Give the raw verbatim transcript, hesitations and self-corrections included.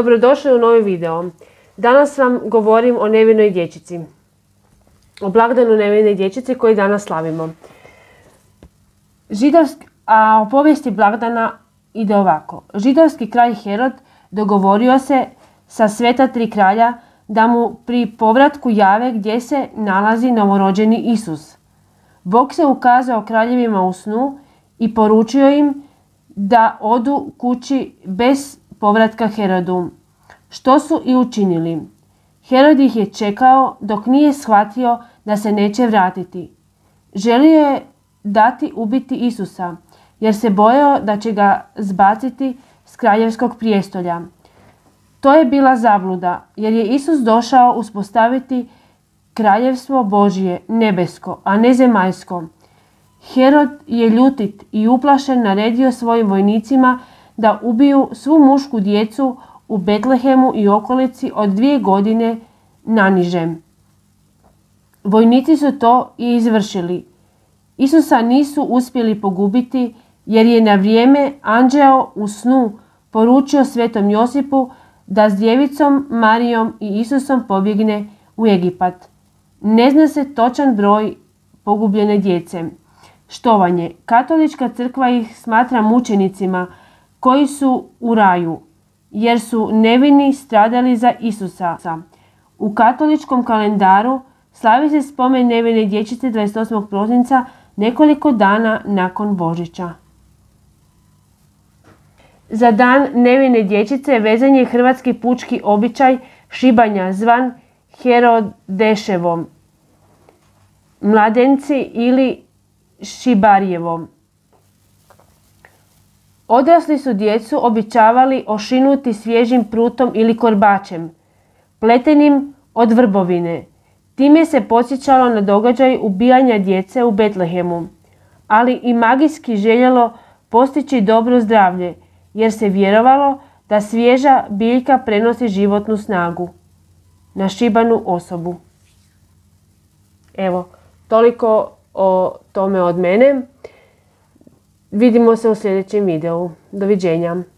Dobrodošli u novi video. Danas vam govorim o nevinoj dječici. O blagdanu nevine dječice koji danas slavimo. Židovski, a o povijesti blagdana ide ovako. Židovski kralj Herod dogovorio se sa sveta tri kralja da mu pri povratku jave gdje se nalazi novorođeni Isus. Bog se ukazao kraljevima u snu i poručio im da odu kući bez povratka Herodu, što su i učinili. Herod ih je čekao dok nije shvatio da se neće vratiti. Želio je dati ubiti Isusa, jer se bojao da će ga zbaciti s kraljevskog prijestolja. To je bila zabluda, jer je Isus došao uspostaviti kraljevstvo Božje, nebesko, a ne zemaljsko. Herod je ljutit i uplašen naredio svojim vojnicima da ubiju svu mušku djecu u Betlehemu i okolici od dvije godine naniže. Vojnici su to i izvršili. Isusa nisu uspjeli pogubiti jer je na vrijeme anđeo u snu poručio svetom Josipu da s djevicom Marijom i Isusom pobjegne u Egipat. Ne zna se točan broj pogubljene djece. Štovanje. Katolička crkva ih smatra mučenicima koji su u raju, jer su nevini stradali za Isusa. U katoličkom kalendaru slavi se spomen nevine dječice dvadeset osmog prosinca nekoliko dana nakon Božića. Za dan nevine dječice vezan je hrvatski pučki običaj šibanja zvan Herodeševom, mladenci ili Šibarjevom. Odrasli su djecu običavali ošinuti svježim prutom ili korbačem, pletenim od vrbovine. Time se podsjećalo na događaj ubijanja djece u Betlehemu, ali i magijski željelo postići dobro zdravlje, jer se vjerovalo da svježa biljka prenosi životnu snagu na šibanu osobu. Evo, toliko o tome od mene. Vidimo se u sljedećem videu. Doviđenja.